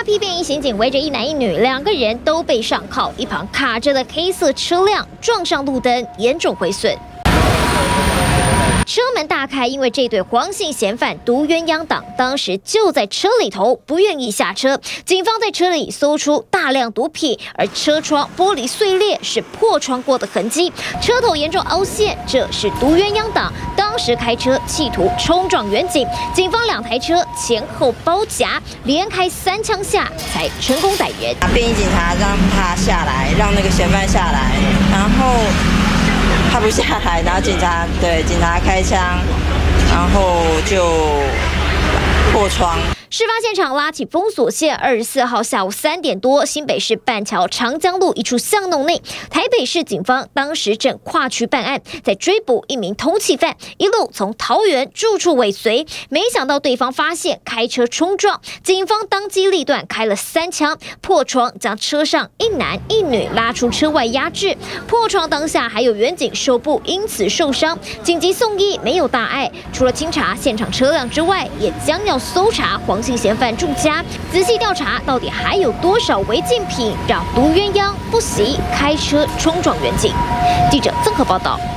批便衣刑警围着一男一女2个人都被上铐，一旁卡着的黑色车辆撞上路灯，严重毁损。 车门大开，因为这对黄姓嫌犯毒鸳鸯党当时就在车里头，不愿意下车。警方在车里搜出大量毒品，而车窗玻璃碎裂是破窗过的痕迹，车头严重凹陷，这是毒鸳鸯党当时开车企图冲撞远警。警方2台车前后包夹，连开3枪下才成功逮人。 便衣警察让他下来，让那个嫌犯下来，然后。 他不下来，然后警察开枪，然后就破窗。 事发现场拉起封锁线。24号下午3点多，新北市板桥长江路一处巷弄内，台北市警方当时正跨区办案，在追捕一名通缉犯，一路从桃园住处尾随，没想到对方发现，开车冲撞，警方当机立断开了3枪，破窗将车上一男一女拉出车外压制。破窗当下还有员警手部因此受伤，紧急送医，没有大碍。除了清查现场车辆之外，也将要搜查黄姓嫌犯住家，仔细调查到底还有多少违禁品让毒鸳鸯不惜开车冲撞远警。记者综合报道。